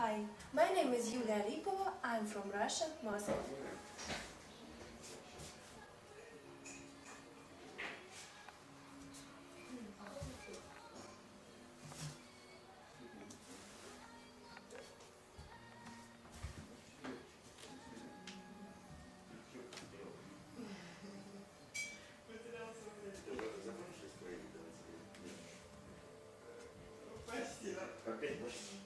Hi, my name is Yulia Alipova. I'm from Russia, Moscow. Опять